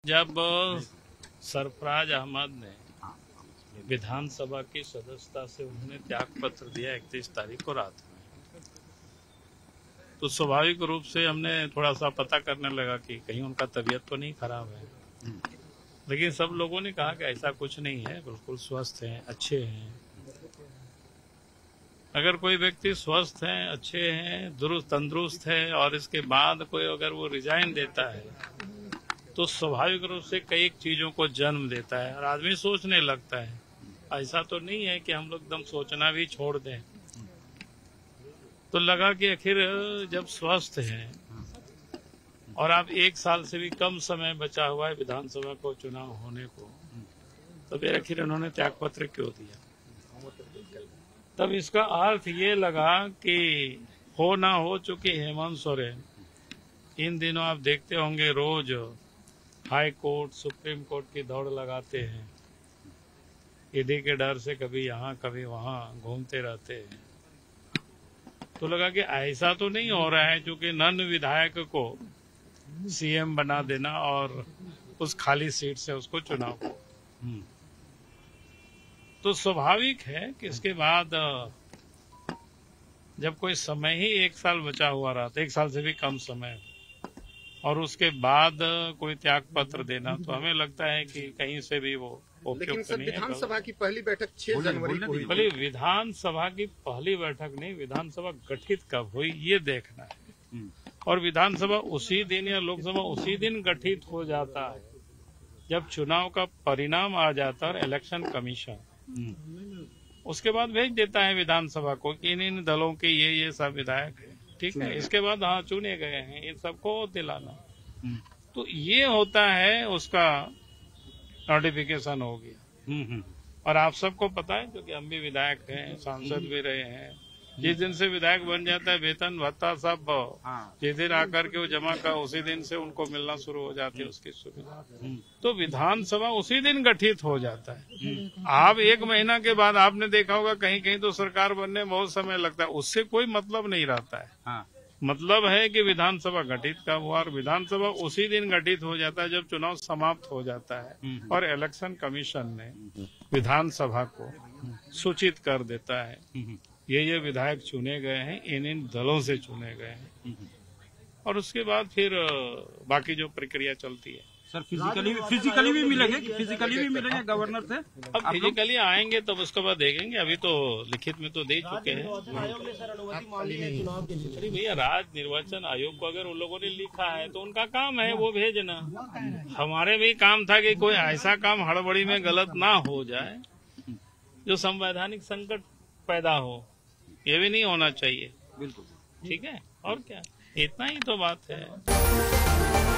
जब सरफराज अहमद ने विधानसभा की सदस्यता से उन्होंने त्याग पत्र दिया 31 तारीख को रात में, तो स्वाभाविक रूप से हमने थोड़ा सा पता करने लगा कि कहीं उनका तबीयत तो नहीं खराब है। लेकिन सब लोगों ने कहा कि ऐसा कुछ नहीं है, बिल्कुल स्वस्थ हैं, अच्छे हैं। अगर कोई व्यक्ति स्वस्थ है, अच्छे हैं, दुरुस्त तंदुरुस्त है और इसके बाद कोई अगर वो रिजाइन देता है तो स्वाभाविक रूप से कई चीजों को जन्म देता है और आदमी सोचने लगता है। ऐसा तो नहीं है कि हम लोग एकदम सोचना भी छोड़ दें। तो लगा कि आखिर जब स्वस्थ हैं और आप 1 साल से भी कम समय बचा हुआ है विधानसभा को चुनाव होने को, तो फिर आखिर उन्होंने त्याग पत्र क्यों दिया? तब इसका अर्थ ये लगा कि हो ना हो, चूंकि हेमंत सोरेन इन दिनों आप देखते होंगे रोज हाई कोर्ट सुप्रीम कोर्ट की दौड़ लगाते हैं, ईडी के डर से कभी यहाँ कभी वहाँ घूमते रहते हैं। तो लगा कि ऐसा तो नहीं हो रहा है क्योंकि नन विधायक को सीएम बना देना और उस खाली सीट से उसको चुनाव हो। तो स्वाभाविक है कि इसके बाद जब कोई समय ही 1 साल बचा हुआ रहा, 1 साल से भी कम समय, और उसके बाद कोई त्याग पत्र देना, तो हमें लगता है कि कहीं से भी वो उपयुक्त नहीं है। विधानसभा की पहली बैठक 6 जनवरी को हुई। भले विधानसभा की पहली बैठक नहीं, विधानसभा गठित कब हुई ये देखना है। और विधानसभा उसी दिन या लोकसभा उसी दिन गठित हो जाता है जब चुनाव का परिणाम आ जाता है और इलेक्शन कमीशन उसके बाद भेज देता है विधानसभा को कि इन दलों के ये सब विधायक है, ठीक है, इसके बाद हाँ चुने गए हैं, इन सबको दिलाना। तो ये होता है, उसका नोटिफिकेशन हो गया। और आप सबको पता है क्योंकि हम भी विधायक हैं, सांसद भी रहे हैं, जिस दिन से विधायक बन जाता है वेतन भत्ता सब जिस दिन आकर के वो जमा कर उसी दिन से उनको मिलना शुरू हो जाती है उसकी सुविधा। तो विधानसभा उसी दिन गठित हो जाता है। आप 1 महीना के बाद आपने देखा होगा कहीं कहीं तो सरकार बनने में बहुत समय लगता है, उससे कोई मतलब नहीं रहता है। मतलब है कि विधानसभा गठित कब हुआ, और विधानसभा उसी दिन गठित हो जाता है जब चुनाव समाप्त हो जाता है और इलेक्शन कमीशन ने विधानसभा को सूचित कर देता है ये विधायक चुने गए हैं, इन दलों से चुने गए हैं। और उसके बाद फिर बाकी जो प्रक्रिया चलती है। सर फिजिकली भी मिलेंगे गवर्नर से? अब फिजिकली आएंगे तब उसके बाद देखेंगे, अभी तो लिखित में तो दे चुके हैं। अरे भैया, राज्य निर्वाचन आयोग को अगर उन लोगों ने लिखा है तो उनका काम है वो भेजना। हमारे भी काम था कि कोई ऐसा काम हड़बड़ी में गलत ना हो जाए जो संवैधानिक संकट पैदा हो, ये भी नहीं होना चाहिए। बिल्कुल ठीक है, और क्या, इतना ही तो बात है।